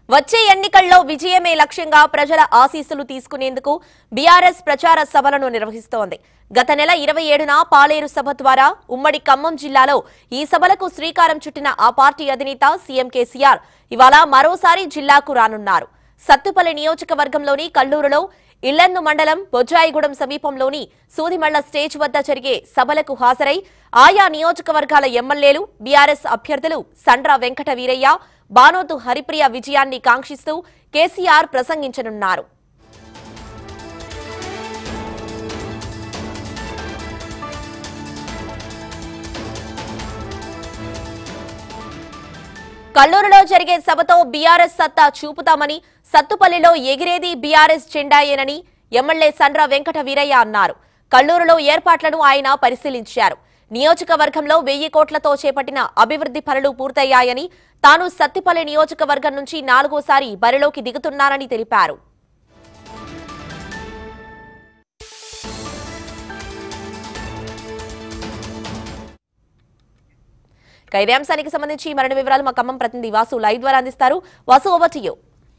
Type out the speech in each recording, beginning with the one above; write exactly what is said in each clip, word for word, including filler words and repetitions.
వచ్చే ఎన్నికల్లో విజయమే లక్ష్యంగా ప్రజల ఆశీస్సులు తీసుకునేందుకు బీఆర్ఎస్ ప్రచార సభలను నిర్వహిస్తోంది. గత నెల ఇరవై ఏడున పాలేరు సభ ద్వారా ఉమ్మడి ఖమ్మం జిల్లాలో ఈ సభలకు శ్రీకారం చుట్టిన ఆ పార్టీ అధినేత సీఎం కేసీఆర్ ఇవాళ మరోసారి జిల్లాకు రానున్నారు. సత్తుపల్లి నియోజకవర్గంలోని కల్లూరులో ఇల్లందు మండలం బొజ్జాయిగూడెం సమీపంలోని సూదిమళ్ల స్టేజ్ వద్ద జరిగే సభలకు హాజరై ఆయా నియోజకవర్గాల ఎమ్మెల్యేలు, బీఆర్ఎస్ అభ్యర్థులు సండ్ర వెంకట వీరయ్య, బానోతు హరిప్రియ విజయాన్ని కాంక్షిస్తూ కేసీఆర్ ప్రసంగించనున్నారు. కల్లూరులో జరిగే సభతో బీఆర్ఎస్ సత్తా చూపుతామని, సత్తుపల్లిలో ఎగిరేది బీఆర్ఎస్ జెండాయేనని ఎమ్మెల్యే సండ్ర వెంకట వీరయ్య అన్నారు. కల్లూరులో ఏర్పాట్లను ఆయన పరిశీలించారు. నియోజకవర్గంలో వెయ్యి కోట్లతో చేపట్టిన అభివృద్ధి పనులు పూర్తయ్యాయని, తాను సత్తుపల్లి నియోజకవర్గం నుంచి నాలుగోసారి బరిలోకి దిగుతున్నారని తెలిపారు. ఇదే అంశానికి సంబంధించి మరిన్ని వివరాలు మా ఖమ్మం ప్రతినిధి వాసు లైవ్ ద్వారా అందిస్తారు. Vasu, over to you.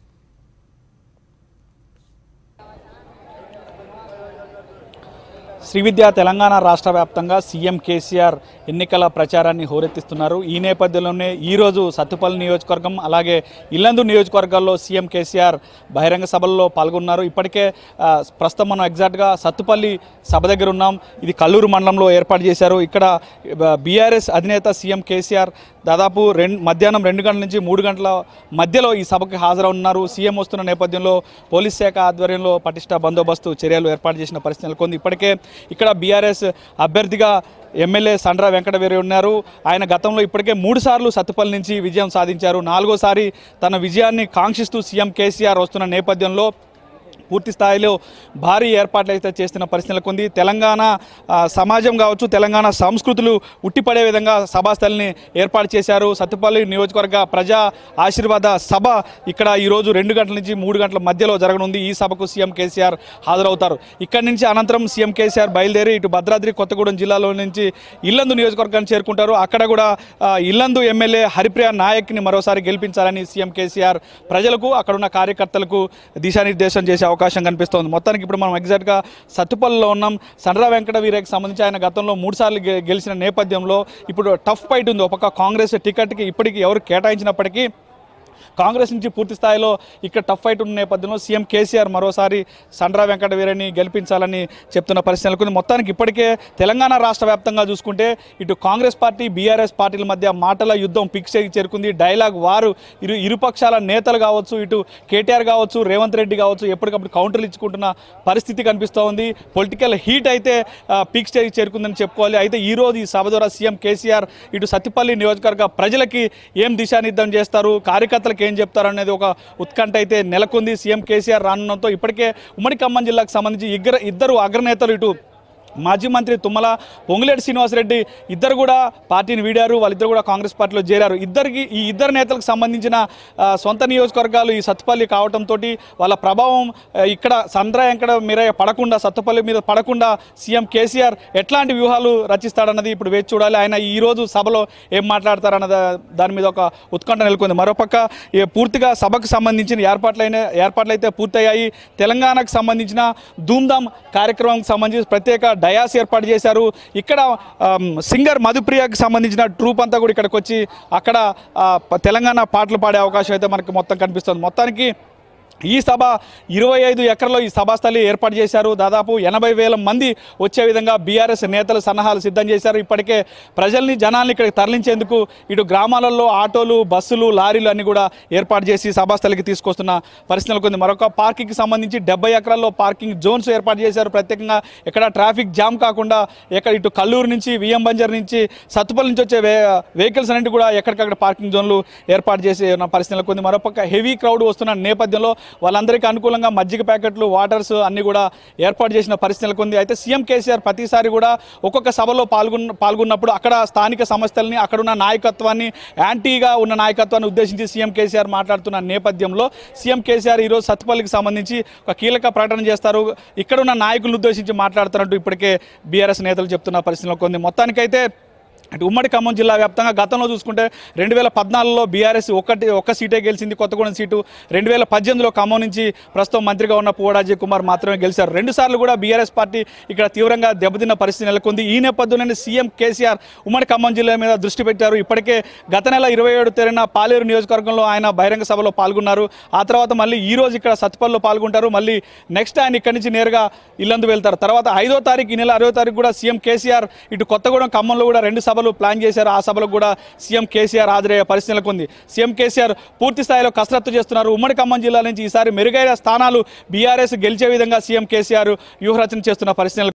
Srividya Telangana రాష్ట్ర వ్యాప్తంగా సీఎం కేసీఆర్ ఎన్నికల ప్రచారాన్ని హోరెత్తిస్తున్నారు. ఈ నేపథ్యంలోనే ఈరోజు సత్తుపల్లి నియోజకవర్గం అలాగే ఇల్లందు నియోజకవర్గాల్లో సీఎం కేసీఆర్ బహిరంగ సభల్లో పాల్గొన్నారు. ఇప్పటికే ప్రస్తుతం మనం ఎగ్జాక్ట్గా సత్తుపల్లి సభ దగ్గర ఉన్నాం. ఇది కల్లూరు మండలంలో ఏర్పాటు చేశారు. ఇక్కడ బీఆర్ఎస్ అధినేత సీఎం కేసీఆర్ దాదాపు రెండు మధ్యాహ్నం రెండు గంటల నుంచి మూడు గంటల మధ్యలో ఈ సభకి హాజరవున్నారు. సీఎం వస్తున్న నేపథ్యంలో పోలీస్ శాఖ ఆధ్వర్యంలో పటిష్ట బందోబస్తు చర్యలు ఏర్పాటు చేసిన పరిస్థితి నెలకొంది. ఇప్పటికే ఇక్కడ బీఆర్ఎస్ అభ్యర్థిగా ఎమ్మెల్యే సండ్ర వెంకట వీరయ్య ఉన్నారు. ఆయన గతంలో ఇప్పటికే మూడు సార్లు సత్తుపల్లి నుంచి విజయం సాధించారు. నాలుగోసారి తన విజయాన్ని కాంక్షిస్తూ సీఎం కేసీఆర్ వస్తున్న నేపథ్యంలో పూర్తి స్థాయిలో భారీ ఏర్పాట్లు అయితే చేస్తున్న పరిస్థితులు కొంది. తెలంగాణ సమాజం కావచ్చు, తెలంగాణ సంస్కృతులు ఉట్టిపడే విధంగా సభాస్థలిని ఏర్పాటు చేశారు. సత్తుపల్లి నియోజకవర్గ ప్రజా ఆశీర్వాద సభ ఇక్కడ ఈరోజు రెండు గంటల నుంచి మూడు గంటల మధ్యలో జరగనుంది. ఈ సభకు సీఎం కేసీఆర్ హాజరవుతారు. ఇక్కడి నుంచి అనంతరం సీఎం కేసీఆర్ బయలుదేరి ఇటు భద్రాద్రి కొత్తగూడెం జిల్లాలో నుంచి ఇల్లందు నియోజకవర్గాన్ని చేరుకుంటారు. అక్కడ కూడా ఇల్లందు ఎమ్మెల్యే హరిప్రియ నాయక్ని మరోసారి గెలిపించాలని సీఎం కేసీఆర్ ప్రజలకు, అక్కడున్న కార్యకర్తలకు దిశానిర్దేశం చేసే అవకాశం కనిపిస్తోంది. మొత్తానికి ఇప్పుడు మనం ఎగ్జాక్ట్గా సత్తుపల్లిలో ఉన్నాం. సండ్ర వెంకట వీరయ్యకి సంబంధించి ఆయన గతంలో మూడు సార్లు గెలిచిన నేపథ్యంలో ఇప్పుడు టఫ్ ఫైట్ ఉంది. ఒక కాంగ్రెస్ టికెట్కి ఇప్పటికీ ఎవరు కేటాయించినప్పటికీ కాంగ్రెస్ నుంచి పూర్తి స్థాయిలో ఇక్కడ టఫ్ ఫైట్ ఉన్న నేపథ్యంలో సీఎం కేసీఆర్ మరోసారి సండ్ర వెంకట వీరయ్యని గెలిపించాలని చెప్తున్న పరిస్థితి నెలకొంది. మొత్తానికి ఇప్పటికే తెలంగాణ రాష్ట్ర వ్యాప్తంగా చూసుకుంటే ఇటు కాంగ్రెస్ పార్టీ, బీఆర్ఎస్ పార్టీల మధ్య మాటల యుద్ధం పిక్స్ చేరుకుంది. డైలాగ్ వారు ఇరు ఇరుపక్షాల నేతలు కావచ్చు, ఇటు కేటీఆర్ కావచ్చు, రేవంత్ రెడ్డి కావచ్చు, ఎప్పటికప్పుడు కౌంటర్లు ఇచ్చుకుంటున్న పరిస్థితి కనిపిస్తూ ఉంది. పొలిటికల్ హీట్ అయితే పిక్స్ చేరుకుందని చెప్పుకోవాలి. అయితే ఈరోజు ఈ సభ ద్వారా సీఎం కేసీఆర్ ఇటు సత్తుపల్లి నియోజకవర్గ ప్రజలకి ఏం దిశానిర్దేశం చేస్తారు, కార్యకర్తలకి ఏం చెప్తారు అనేది ఒక ఉత్కంఠ అయితే నెలకొంది. సీఎం కేసీఆర్ రానున్నతో ఇప్పటికే ఉమ్మడి ఖమ్మం జిల్లాకు సంబంధించి ఇద్దరు ఇద్దరు అగ్రనేతలు ఇటు మాజీ మంత్రి తుమ్మల, పొంగులేటి శ్రీనివాసరెడ్డి ఇద్దరు కూడా పార్టీని వీడారు. వాళ్ళిద్దరు కూడా కాంగ్రెస్ పార్టీలో చేరారు. ఇద్దరికి ఈ ఇద్దరు నేతలకు సంబంధించిన సొంత నియోజకవర్గాలు ఈ సత్తుపల్లి కావడంతో వాళ్ళ ప్రభావం ఇక్కడ సండ్ర వెంకట వీరయ్య పడకుండా, సత్తుపల్లి మీద పడకుండా సీఎం కేసీఆర్ ఎట్లాంటి వ్యూహాలు రచిస్తాడన్నది ఇప్పుడు వేచి చూడాలి. ఆయన ఈరోజు సభలో ఏం మాట్లాడతారన్న దాని మీద ఒక ఉత్కంఠ నెలకొంది. మరోపక్క పూర్తిగా సభకు సంబంధించిన ఏర్పాట్లైన ఏర్పాట్లు అయితే పూర్తయ్యాయి. తెలంగాణకు సంబంధించిన ధూమ్ధామ్ కార్యక్రమానికి సంబంధించి ప్రత్యేక డయాస్ ఏర్పాటు చేశారు. ఇక్కడ సింగర్ మధుప్రియకి సంబంధించిన ట్రూప్ అంతా కూడా ఇక్కడికి వచ్చి అక్కడ తెలంగాణ పాటలు పాడే అవకాశం అయితే మనకు మొత్తం కనిపిస్తుంది. మొత్తానికి ఈ సభ ఇరవై ఐదు ఎకరాల్లో ఈ సభాస్థలి ఏర్పాటు చేశారు. దాదాపు ఎనభై వేల మంది వచ్చే విధంగా బీఆర్ఎస్ నేతలు సన్నాహాలు సిద్ధం చేశారు. ఇప్పటికే ప్రజల్ని, జనాల్ని ఇక్కడికి తరలించేందుకు ఇటు గ్రామాలలో ఆటోలు, బస్సులు, లారీలు అన్ని కూడా ఏర్పాటు చేసి సభాస్థలికి తీసుకొస్తున్న పరిస్థితులు కొంది. మరొక పార్కింగ్కి సంబంధించి డెబ్బై ఎకరాల్లో పార్కింగ్ జోన్స్ ఏర్పాటు చేశారు. ప్రత్యేకంగా ఎక్కడ ట్రాఫిక్ జామ్ కాకుండా ఎక్కడ ఇటు కల్లూరు నుంచి, విఎం బంజర్ నుంచి, సత్తుపల్లి నుంచి వచ్చే వెహికల్స్ అన్నింటి కూడా ఎక్కడికక్కడ పార్కింగ్ జోన్లు ఏర్పాటు చేసే పరిస్థితులు కొంది. మరొక హెవీ క్రౌడ్ వస్తున్న నేపథ్యంలో వాళ్ళందరికీ అనుకూలంగా మజ్జిగ ప్యాకెట్లు, వాటర్స్ అన్ని కూడా ఏర్పాటు చేసిన పరిస్థితులు కొంది. అయితే సీఎం కేసీఆర్ ప్రతిసారి కూడా ఒక్కొక్క సభలో పాల్గొన్న పాల్గొన్నప్పుడు అక్కడ స్థానిక సమస్యల్ని, అక్కడున్న నాయకత్వాన్ని, యాంటీగా ఉన్న నాయకత్వాన్ని ఉద్దేశించి సీఎం కేసీఆర్ మాట్లాడుతున్న నేపథ్యంలో సీఎం కేసీఆర్ ఈరోజు సత్తుపల్లికి సంబంధించి ఒక కీలక ప్రకటన చేస్తారు. ఇక్కడున్న నాయకులను ఉద్దేశించి మాట్లాడుతున్నట్టు ఇప్పటికే బీఆర్ఎస్ నేతలు చెప్తున్న పరిస్థితులు కొంది. మొత్తానికైతే అంటే ఉమ్మడి ఖమ్మం జిల్లా వ్యాప్తంగా గతంలో చూసుకుంటే రెండు వేల పద్నాలుగులో బీఆర్ఎస్ ఒకటి ఒక్క సీటే గెలిచింది, కొత్తగూడెం సీటు. రెండు వేల పద్దెనిమిదిలో ఖమ్మం నుంచి ప్రస్తుతం మంత్రిగా ఉన్న పువ్వాడ అజయ్ కుమార్ మాత్రమే గెలిచారు. రెండు సార్లు కూడా బీఆర్ఎస్ పార్టీ ఇక్కడ తీవ్రంగా దెబ్బతిన్న పరిస్థితి నెలకొంది. ఈ నేపథ్యంలోనే సీఎం కేసీఆర్ ఉమ్మడి ఖమ్మం జిల్లా మీద దృష్టి పెట్టారు. ఇప్పటికే గత నెల ఇరవై ఏడు తేదీన పాలేరు నియోజకవర్గంలో ఆయన బహిరంగ సభలో పాల్గొన్నారు. ఆ తర్వాత మళ్ళీ ఈ రోజు ఇక్కడ సత్తుపల్లిలో పాల్గొంటారు. మళ్ళీ నెక్స్ట్ ఆయన ఇక్కడి నుంచి నేరుగా ఇల్లందు వెళ్తారు. తర్వాత ఐదో తారీఖు ఈ నెల అరవై తారీఖు కూడా సీఎం కేసీఆర్ ఇటు కొత్తగూడెం ఖమ్మంలో కూడా రెండు సభలు ప్లాన్ చేశారు. ఆ సభలకు కూడా సీఎం కేసీఆర్ హాజరయ్యే పరిస్థితి నెలకొంది. సీఎం కేసీఆర్ పూర్తి స్థాయిలో కసరత్తు చేస్తున్నారు. ఉమ్మడి ఖమ్మం జిల్లా నుంచి ఈసారి మెరుగైన స్థానాలు బీఆర్ఎస్ గెలిచే విధంగా సీఎం కేసీఆర్ వ్యూహరచన చేస్తున్న పరిస్థితి